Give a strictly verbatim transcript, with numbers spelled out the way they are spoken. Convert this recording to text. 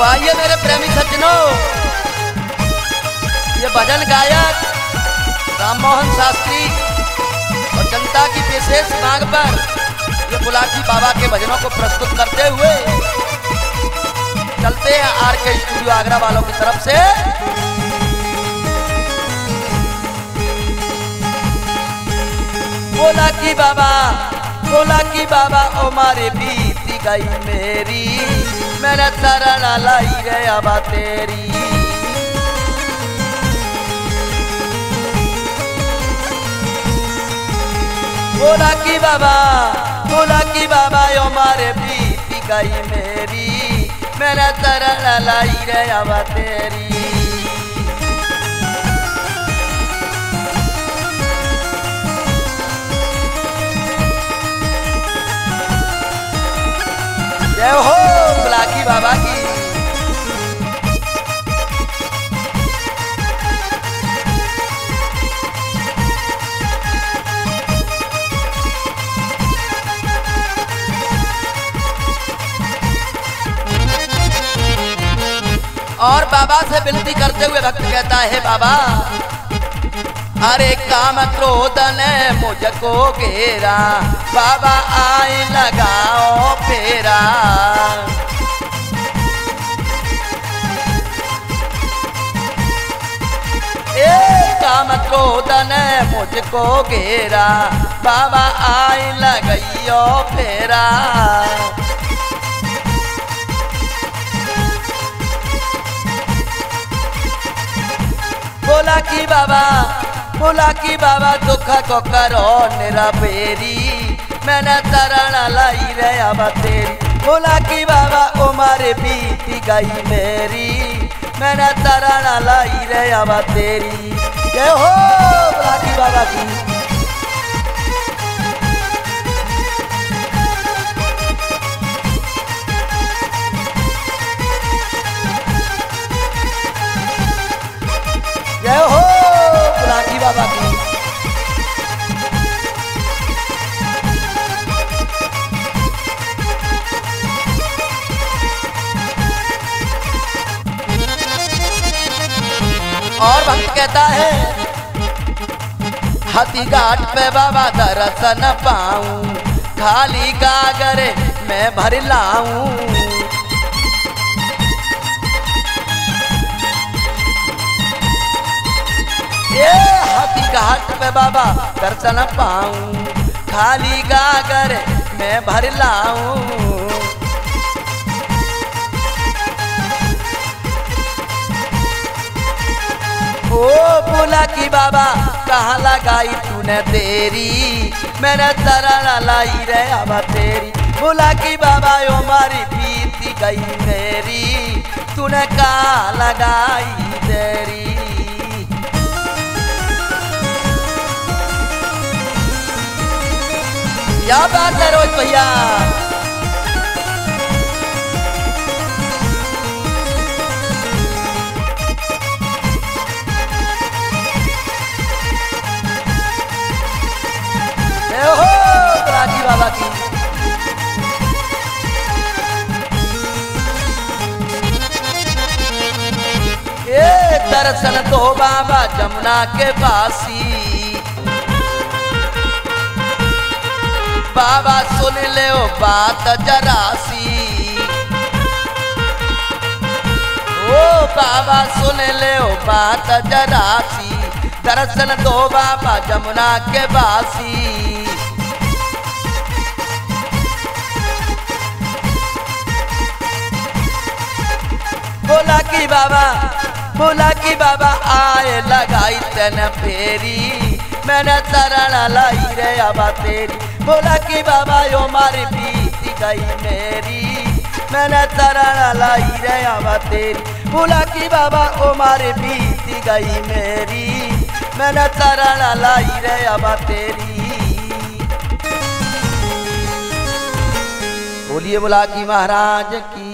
आइए मेरे प्रेमी सज्जनों, ये भजन गायक राम मोहन शास्त्री और जनता की विशेष मांग पर ये बुलाकी बाबा के भजनों को प्रस्तुत करते हुए चलते हैं आर के स्टूडियो आगरा वालों की तरफ से। बोला की बाबा बोला की बाबा ओ मारे बीती गई मेरी, मैंने शरण लाई रे आबा तेरी। बोला की बाबा बोला की बाबा ओ मारे बीती गई मेरी, मैंने शरण लाई रे आबा तेरी। जय हो बुलाकी बाबा की। और बाबा से विनती करते हुए भक्त कहता है, बाबा अरे काम क्रोध ने मुझको घेरा, बाबा आए लगाओ फेरा। ए काम क्रोध ने मुझको घेरा, बाबा आए लगाइयो फेरा। बोला की बाबा बोला की बाबा दुख को करो निराबेरी, मैंने शरण लाई रे आबा तेरी। बोला की बाबा ओ मारे बीती गई मेरी, मैंने शरण लाई रे आबा तेरी। जय हो बोला की बाबा की। जय हो बुलाकी बाबा की। और भक्त कहता है, हाथी घाट पे बाबा दर्शन पाऊं, खाली गागर मैं भर लाऊं। ये हाथी घाट पे बाबा दर्शन पाऊं, खाली गागर मैं भर लाऊं। ओ बोला की बाबा कहाँ लगाई तूने तेरी, मैंने शरण लाई रे आबा तेरी। बोला की बाबा ओ मारी बीती गई मेरी, तूने कहाँ लगाई तेरी। क्या बात है रोज भैया। जय हो बुलाकी बाबा की। ये दर्शन दो बाबा जमुना के वासी, बाबा सुन ले ओ बात जरासी। ओ बाबा सुन ले ओ बात जरासी, दर्शन दो बाबा जमुना के वासी। बोला की बाबा बोला की बाबा आए लगाई तेन फेरी, मैंने शरण लाई रे आबा तेरी। बोला की बाबा यो मारी बीती गई मेरी, मैंने शरण लाई रे आबा तेरी। बोला की बाबा ओ मारी बीती गई मेरी, मैंने शरण लाई रे आबा तेरी। बोलिए बुलाकी महाराज की।